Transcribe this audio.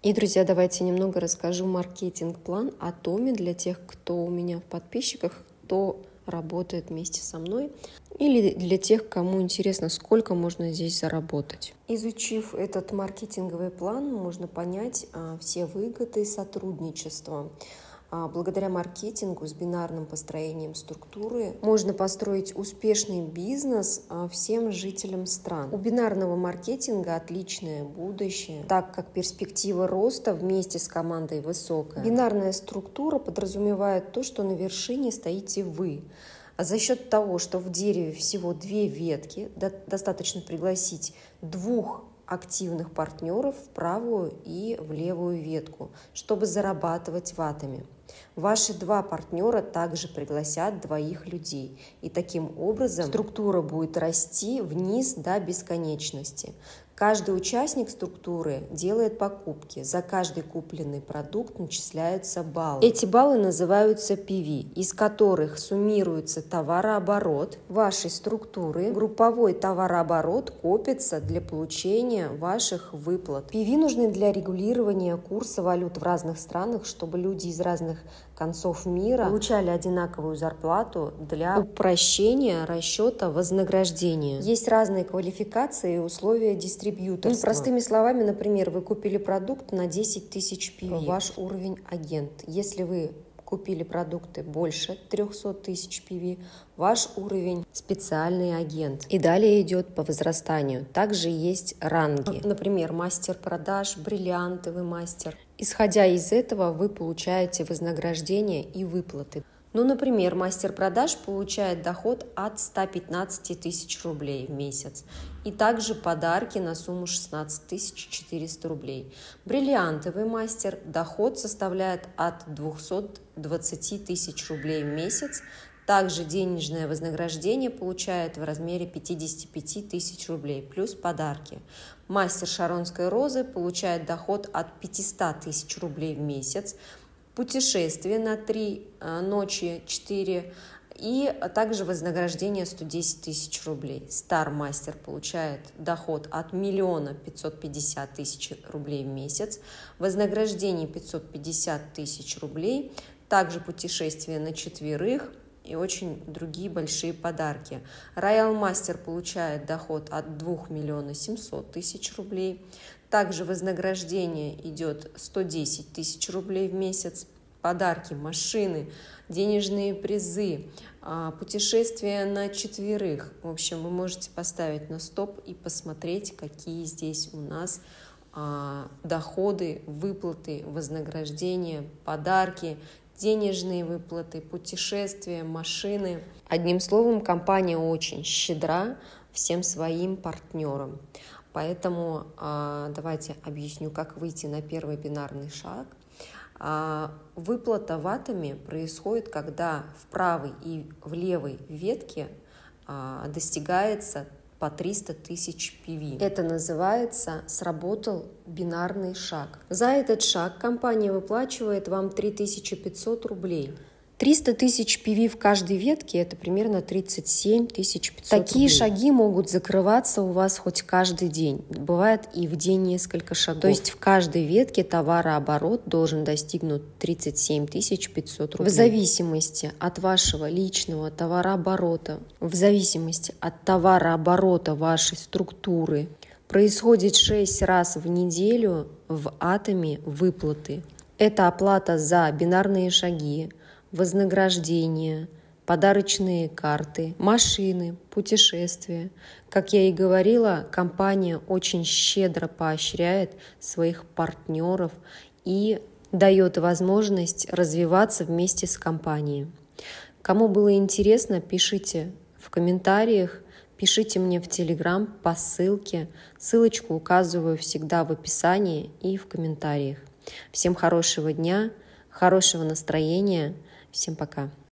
И, друзья, давайте немного расскажу маркетинг-план Атоми для тех, кто у меня в подписчиках, кто работает вместе со мной, или для тех, кому интересно, сколько можно здесь заработать. Изучив этот маркетинговый план, можно понять все выгоды сотрудничества. Благодаря маркетингу с бинарным построением структуры можно построить успешный бизнес всем жителям стран. У бинарного маркетинга отличное будущее, так как перспектива роста вместе с командой высокая. Бинарная структура подразумевает то, что на вершине стоите вы. А за счет того, что в дереве всего 2 ветки, достаточно пригласить 2 активных партнеров в правую и в левую ветку, чтобы зарабатывать в атоме. Ваши 2 партнера также пригласят 2 людей, и таким образом структура будет расти вниз до бесконечности. Каждый участник структуры делает покупки. За каждый купленный продукт начисляются баллы. Эти баллы называются PV, из которых суммируется товарооборот вашей структуры. Групповой товарооборот копится для получения ваших выплат. PV нужны для регулирования курса валют в разных странах, чтобы люди из разных концов мира получали одинаковую зарплату для упрощения расчета вознаграждения. Есть разные квалификации и условия дистрибьюторства. Простыми словами, например, вы купили продукт на 10 тысяч PV, ваш уровень агент. Если вы купили продукты больше 300 тысяч PV, ваш уровень специальный агент. И далее идет по возрастанию. Также есть ранги. Например, мастер продаж, бриллиантовый мастер. Исходя из этого, вы получаете вознаграждение и выплаты. Например, мастер продаж получает доход от 115 тысяч рублей в месяц и также подарки на сумму 16 400 рублей. Бриллиантовый мастер доход составляет от 220 тысяч рублей в месяц. Также денежное вознаграждение получает в размере 55 тысяч рублей плюс подарки. Мастер Шаронской розы получает доход от 500 тысяч рублей в месяц. Путешествие на 3 ночи, 4 и также вознаграждение 110 тысяч рублей. Стар-мастер получает доход от 1 550 000 рублей в месяц, вознаграждение 550 тысяч рублей, также путешествие на 4 и очень другие большие подарки. Роял-мастер получает доход от 2 700 000 рублей. Также вознаграждение идет 110 тысяч рублей в месяц, подарки, машины, денежные призы, путешествия на 4. В общем, вы можете поставить на стоп и посмотреть, какие здесь у нас доходы, выплаты, вознаграждения, подарки, денежные выплаты, путешествия, машины. Одним словом, компания очень щедра всем своим партнерам. Поэтому давайте объясню, как выйти на первый бинарный шаг. Выплата в атоме происходит, когда в правой и в левой ветке достигается по 300 тысяч PV. Это называется «сработал бинарный шаг». За этот шаг компания выплачивает вам 3500 рублей. 300 тысяч PV в каждой ветке – это примерно 37 500 Такие рублей. Шаги могут закрываться у вас хоть каждый день. Бывает и в день несколько шагов. То есть в каждой ветке товарооборот должен достигнуть 37 500 рублей. В зависимости от вашего личного товарооборота, в зависимости от товарооборота вашей структуры, происходит 6 раз в неделю в атоме выплаты. Это оплата за бинарные шаги, вознаграждения, подарочные карты, машины, путешествия. Как я и говорила, компания очень щедро поощряет своих партнеров и дает возможность развиваться вместе с компанией. Кому было интересно, пишите в комментариях, пишите мне в Telegram по ссылке. Ссылочку указываю всегда в описании и в комментариях. Всем хорошего дня, хорошего настроения. Всем пока.